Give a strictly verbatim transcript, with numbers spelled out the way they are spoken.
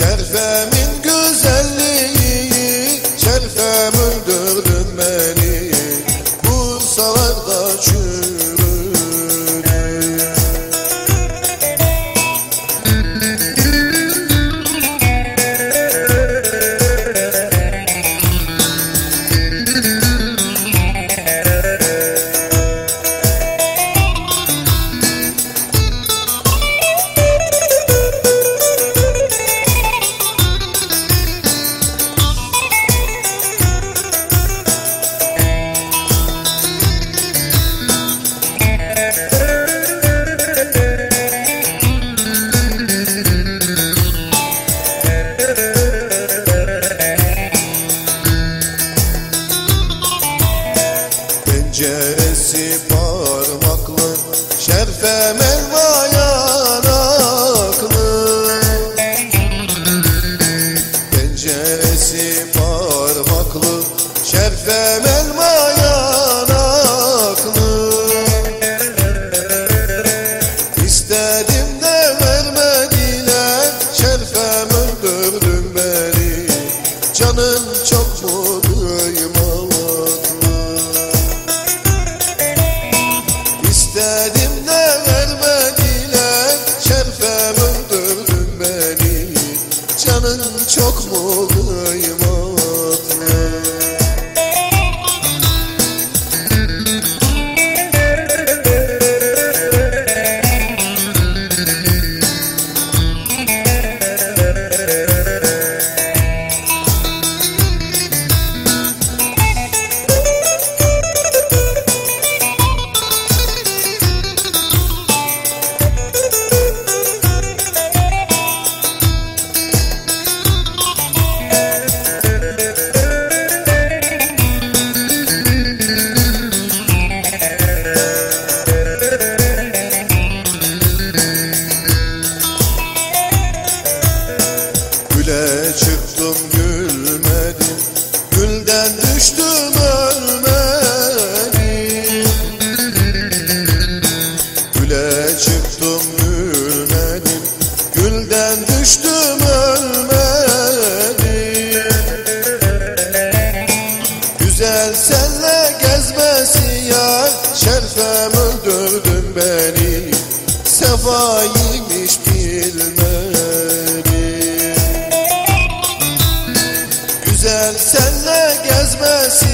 Şerfemin güzelliği, şerfem öldürdün beni, Bursalarda çürüdüm. Penceresi parmaklı, şerfem elma yanaklı. Penceresi parmaklı, şerfem elma yanaklı. İstedim de vermediler, şerfem öldürdün beni, canım çok mu kıymetli. İstedim de vermediler, şerfem öldürdün beni, canın çok mu kıymetli. Güle çıktım gülmedim, gülden düştüm ölmedim. Güle çıktım gülmedim, gülden düştüm ölmedim. Güzel senle gezmesi yar, şerfem öldürdün beni, sefaymış bilmedim. Güzel senle gezmesi